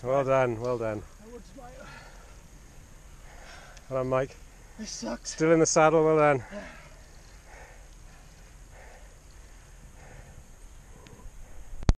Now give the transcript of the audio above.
Well done, well done. I would smile. Well done, Mike. This sucks. Still in the saddle, well done. Yeah.